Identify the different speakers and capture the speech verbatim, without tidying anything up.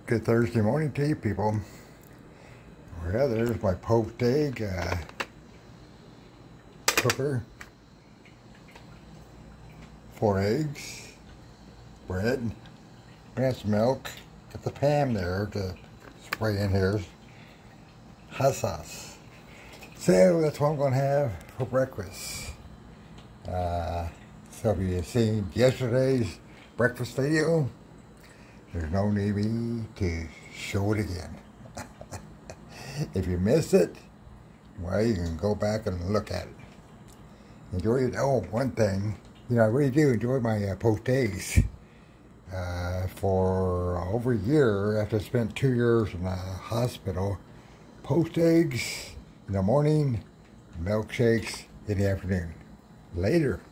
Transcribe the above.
Speaker 1: Good Thursday morning to you people. Well, there's my poached egg uh, cooker. Four eggs, bread, got some milk, got the pan there to spray in here, hot sauce. So that's what I'm going to have for breakfast. Uh, so if you've seen yesterday's breakfast video, there's no need to show it again. If you missed it, well, you can go back and look at it. Enjoy it. Oh, one thing, you know, I really do enjoy my uh, poached eggs. Uh, for over a year, after I spent two years in the hospital, poached eggs in the morning, milkshakes in the afternoon. Later.